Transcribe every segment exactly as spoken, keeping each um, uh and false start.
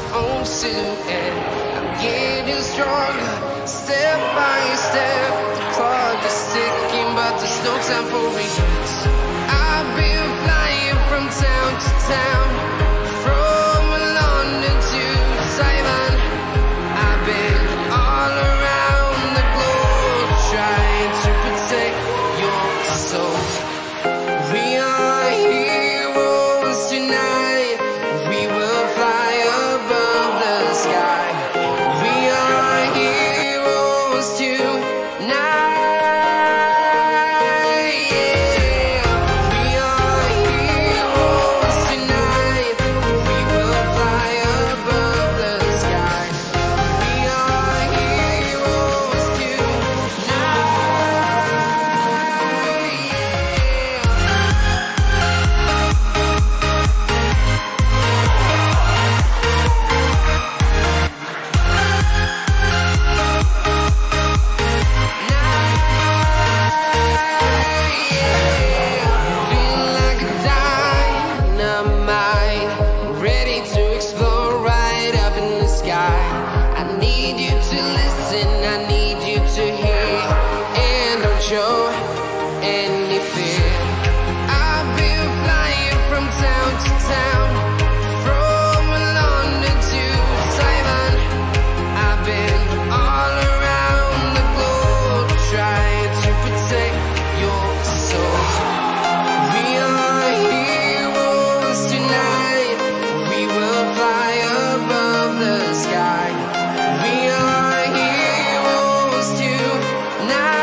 own silhouette. I'm getting stronger, step by step. The clock is ticking, but there's no time for regrets. I've been flying from town to town, from London to Taiwan. I've been all around the globe, trying to protect your soul. We are heroes tonight. We will fly above the sky. We are heroes tonight. Show any fear. I've been flying from town to town, from London to Taiwan. I've been all around the globe, trying to protect your soul. We are heroes tonight. We will fly above the sky. We are heroes tonight.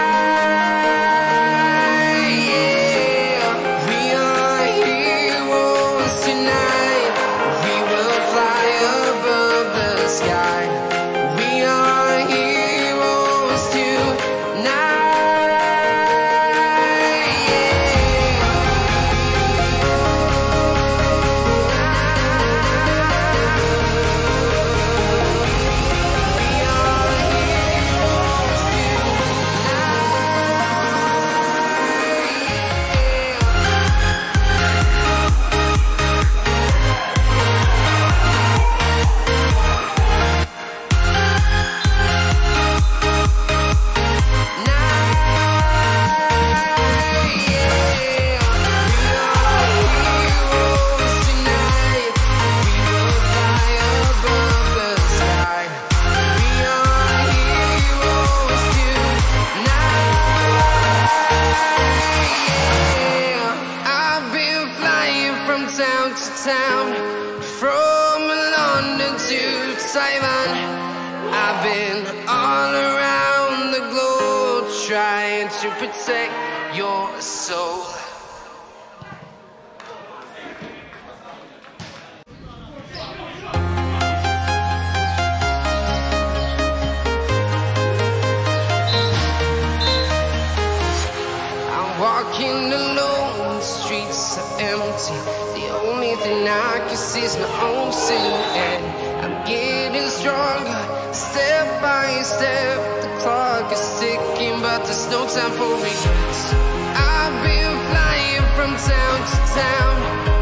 Town, from London to Taiwan. I've been all around the globe, trying to protect your soul. I'm walking alone, the streets are empty. The only thing I can see is my own silhouette. I'm getting stronger, step by step. The clock is ticking, but there's no time for regrets. I've been flying from town to town,